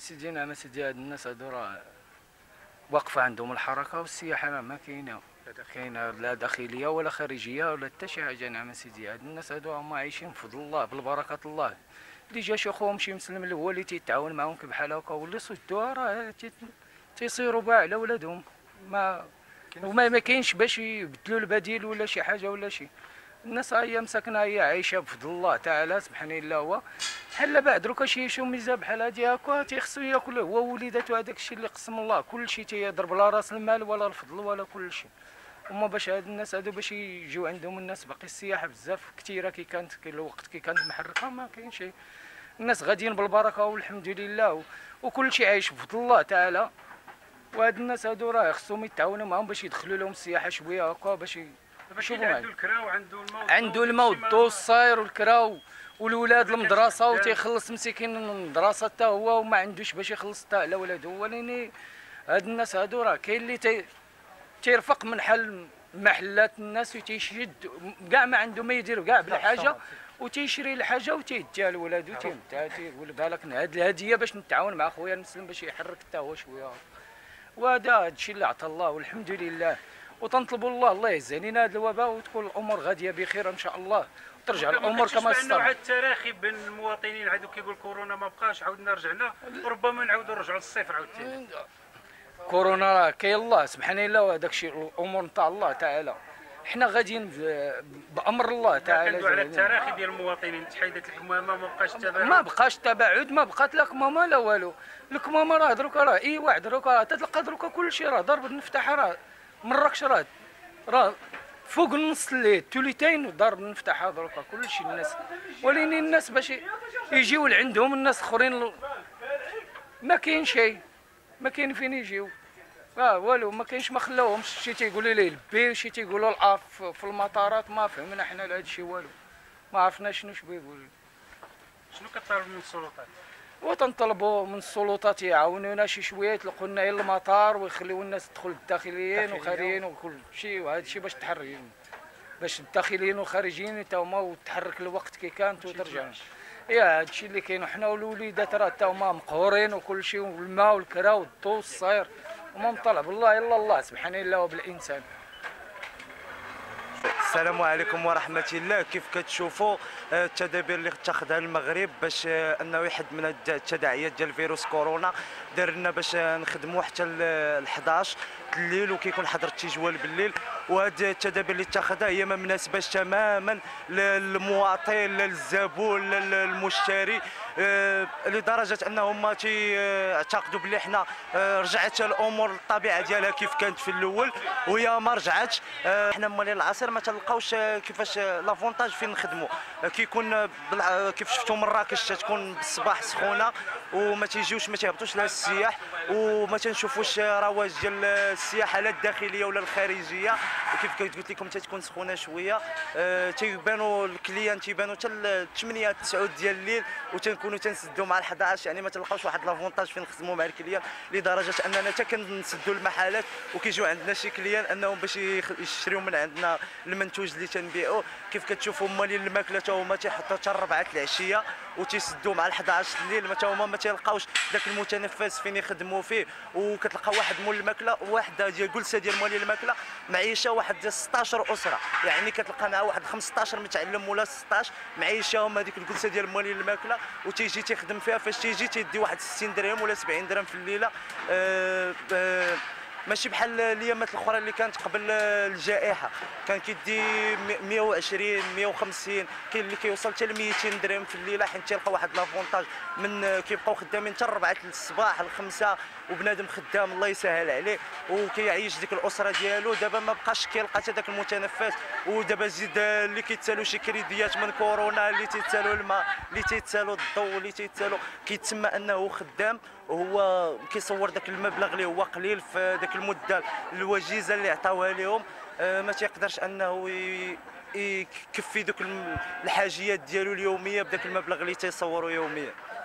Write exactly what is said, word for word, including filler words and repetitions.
سيدي نعم سيدي، هاد الناس هادو راه واقفه عندهم الحركه والسياحه راه ما كاينه كاينه لا داخليه ولا خارجيه ولا حتى شي حاجه. نعم سيدي، هاد الناس هادو هما عايشين بفضل الله بالبركه الله. اللي جا شي خوهم شي مسلم اللي هو اللي تيتعاون معاهم بحال هكا واللي صدوها راه تيصيروا باع على ولادهم. ما وما ما كاينش باش يبدلوا البديل ولا شي حاجه ولا شي. الناس هي مساكنه هي عايشه بفضل الله تعالى سبحانه الله. هو بحال بعد دروكا شي يشوف ميزه بحال هادي هكا تيخصو ياكل هو ووليداتو. هذاك الشيء اللي قسم الله كل شيء تيضرب لا راس المال ولا الفضل ولا كل شيء. هما باش هاد الناس هادو باش يجيو عندهم الناس باقي السياحه بزاف كثيره كي كانت كي الوقت كي كانت محرقه ما كاين شيء. الناس غاديين بالبركه والحمد لله وكل شيء عايش بفضل الله تعالى. وهاد الناس هادو راه خصهم يتعاونوا معاهم باش يدخلوا لهم السياحه شويه هكا باش يشوفوا. عنده الكرا وعنده الماء عنده الماء والضو الصاير والكرا والولاد المدرسه وتيخلص مسكين المدرسه حتى هو وما عندوش باش يخلص حتى على ولادو. ولكن هاد الناس هادو راه كاين اللي تي تيرفق من حل محلات الناس وتيشد كاع ما عنده ما يدير كاع بلا حاجه وتيشري الحاجه وتيديها لولادو تيمتع تيقول بالك هاد الهديه باش نتعاون مع خويا المسلم باش يحرك حتى هو شويه. وهذا هادشي اللي عطى الله والحمد لله. وتنطلبوا الله الله يهزنينا هذا الوباء وتكون الامور غاديه بخير ان شاء الله وترجع الامور كما استمرت. استمرت. واحد التراخي بين المواطنين عادوا كيقول كورونا ما بقاش عاودنا رجعنا وربما نعاودوا نرجعوا للصفر عاوتاني. كورونا راه كاين الله سبحانه الله وهذاك الشيء الامور نتاع الله تعالى. حنا غاديين بامر الله تعالى. كندوي على التراخي ديال المواطنين تحيدت الكمامه ما بقاش تباعد. ما بقاش تباعد ما بقات لا كمامه لا والو. الكمامه راه دروكا راه اي واحد دروكا تتلقى دروكا كلشي راه ضرب المفتاح راه مراكش راه راه فوق النص الليل ثلثين وضرب المفتاح دروكا كلشي الناس. ولكن الناس باش يجيو لعندهم الناس اخرين ما كاين شيء ما كاين فين يجيو. اه والو ما كاينش ما خلاوهمش. شي تيقولوا ليه البي وشي تيقولوا الاف في المطارات ما فهمنا حنا لهذا الشيء والو. ما عرفنا شنو شبيه يقول. شنو كطالب من السلطات؟ وتنطلبوا من السلطات يعاونونا شي شويه يطلقوا لنا المطار ويخليو الناس تدخل الداخليين وخارجيين وكل شيء. وهذا الشيء باش تحرك باش الداخليين والخارجيين حتى هما وتحرك الوقت كي كانت وترجع. يا هذا الشيء اللي كاين. وحنا والوليدات راه حتى هما مقهورين وكل شيء والماء والكرا والضو الصاير وما مطلب الله الا الله سبحانه الله وبالانسان. السلام عليكم ورحمة الله. كيف كتشوفوا التدابير اللي اتخذها المغرب باش انه يحد من التداعيات ديال فيروس كورونا. دار لنا باش نخدموا حتى ل حداش الليل وكيكون حظر التجوال بالليل. وهذه التدابير اللي اتخذها هي ما مناسباش تماما للمواطن لا للزبون لا للمشتري لدرجه انهم تيعتقدوا بلي حنا رجعت الامور للطبيعه ديالها كيف كانت في الاول وهي ما رجعتش. حنا مالين العصير ما تلقاوش كيفاش لافونتاج فين نخدموا. كيكون كيف شفتوا مراكش تكون بالصباح سخونه وما تيجيوش ما تيهبطوش لها السياح وما تنشوفوش رواج ديال السياحه لا الداخليه ولا الخارجيه. وكيف قلت لكم تتكون سخونه شويه أه تيبانوا الكليان تيبانوا حتى ثمانية تسعة ديال الليل وتنكونوا تنسدوا مع حداش. يعني ما تلقاوش واحد لافونتاج فين نخدموا مع الكليان لدرجه اننا حتى كنسدوا المحلات وكيجيو عندنا شي كليان انهم باش يشريو من عندنا المنتوج اللي تنبيعوه. كيف كتشوفوا مالين الماكله حتى هما تيحطوا حتى الربعه العشيه وتيسدوا مع حداش الليل حتى هما ما تيلقاوش ذاك المتنفس فين يخدموا فيه. وكتلقى واحد مول الماكله واحده ديال جلسه ديال مال الماكله معيشه واحد ديال ستطاش اسره. يعني كتلقى مع واحد خمسطاش متعلم ولا ستطاش معيشهم هذيك الجلسه ديال مال الماكله وتيجي تيخدم فيها. فاش تيجي تيدي واحد ستين درهم ولا سبعين درهم في الليله. أه أه ماشي بحال الايامات الاخرى اللي كانت قبل الجائحه كان كيدي مية وعشرين مية وخمسين كاين اللي كيوصل حتى ل ميتين درهم في الليله حيت تيلقى واحد لافونتاج من كيبقاو خدامين حتى الربعه الصباح الخمسه وبنادم خدام الله يسهل عليه وكيعيش ديك الاسره ديالو. دابا ما بقاش كيلقى حتى داك المتنفس. ودابا زيد اللي كيتسالوا شي كريديات من كورونا اللي تيتسالوا الماء اللي تيتسالوا الضوء اللي تيتسالوا كيتسمى انه خدام وهو كيصور داك المبلغ اللي هو قليل في داك المده الوجيزه اللي عطاوها لهم. ما تيقدرش انه يكفي دوك الحاجيات ديالو اليوميه بداك المبلغ اللي تيصوروا يوميا.